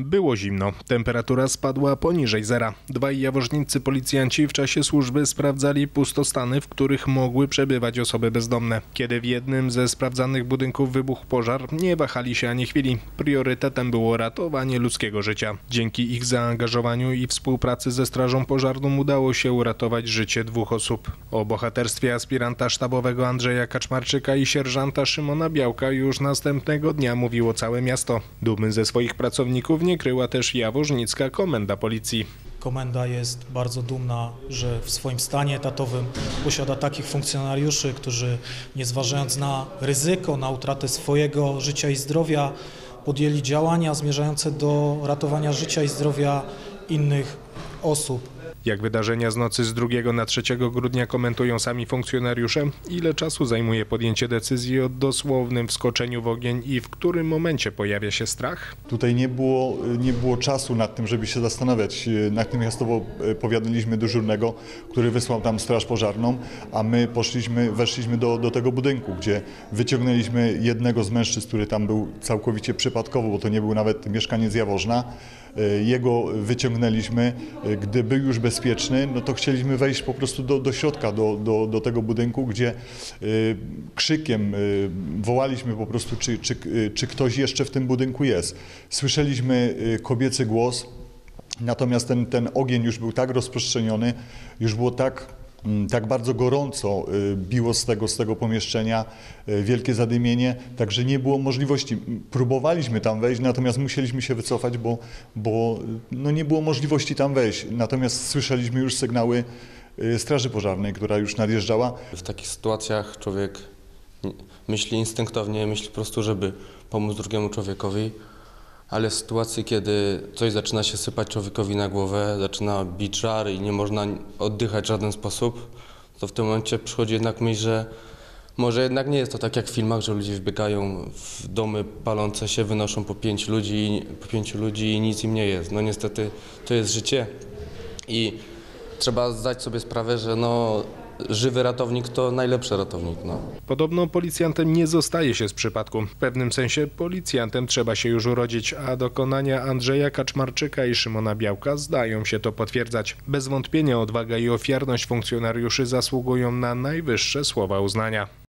Było zimno. Temperatura spadła poniżej zera. Dwaj jaworzniccy policjanci w czasie służby sprawdzali pustostany, w których mogły przebywać osoby bezdomne. Kiedy w jednym ze sprawdzanych budynków wybuchł pożar, nie wahali się ani chwili. Priorytetem było ratowanie ludzkiego życia. Dzięki ich zaangażowaniu i współpracy ze Strażą Pożarną udało się uratować życie 2 osób. O bohaterstwie aspiranta sztabowego Andrzeja Kaczmarczyka i sierżanta Szymona Białka już następnego dnia mówiło całe miasto. Dumy ze swoich pracowników nie kryła też jaworznicka komenda policji. Komenda jest bardzo dumna, że w swoim stanie etatowym posiada takich funkcjonariuszy, którzy nie zważając na ryzyko, na utratę swojego życia i zdrowia, podjęli działania zmierzające do ratowania życia i zdrowia innych osób. Jak wydarzenia z nocy z 2 na 3 grudnia komentują sami funkcjonariusze? Ile czasu zajmuje podjęcie decyzji o dosłownym wskoczeniu w ogień i w którym momencie pojawia się strach? Tutaj nie było czasu nad tym, żeby się zastanawiać. Natychmiastowo powiadomiliśmy dyżurnego, który wysłał tam straż pożarną, a my weszliśmy do tego budynku, gdzie wyciągnęliśmy jednego z mężczyzn, który tam był całkowicie przypadkowo, bo to nie był nawet mieszkaniec Jaworzna. Jego wyciągnęliśmy, gdy był już bezpieczny, no to chcieliśmy wejść po prostu do środka, do tego budynku, gdzie krzykiem wołaliśmy po prostu, czy ktoś jeszcze w tym budynku jest. Słyszeliśmy kobiecy głos, natomiast ten ogień już był tak rozprzestrzeniony, już było tak bardzo gorąco biło z tego pomieszczenia, wielkie zadymienie, także nie było możliwości. Próbowaliśmy tam wejść, natomiast musieliśmy się wycofać, bo no nie było możliwości tam wejść. Natomiast słyszeliśmy już sygnały Straży Pożarnej, która już nadjeżdżała. W takich sytuacjach człowiek myśli instynktownie, myśli po prostu, żeby pomóc drugiemu człowiekowi. Ale w sytuacji, kiedy coś zaczyna się sypać człowiekowi na głowę, zaczyna bić żar i nie można oddychać w żaden sposób, to w tym momencie przychodzi jednak myśl, że może jednak nie jest to tak jak w filmach, że ludzie wbiegają w domy palące się, wynoszą po 5 ludzi i nic im nie jest. No niestety to jest życie i trzeba zdać sobie sprawę, że żywy ratownik to najlepszy ratownik. Podobno policjantem nie zostaje się z przypadku. W pewnym sensie policjantem trzeba się już urodzić, a dokonania Andrzeja Kaczmarczyka i Szymona Białka zdają się to potwierdzać. Bez wątpienia odwaga i ofiarność funkcjonariuszy zasługują na najwyższe słowa uznania.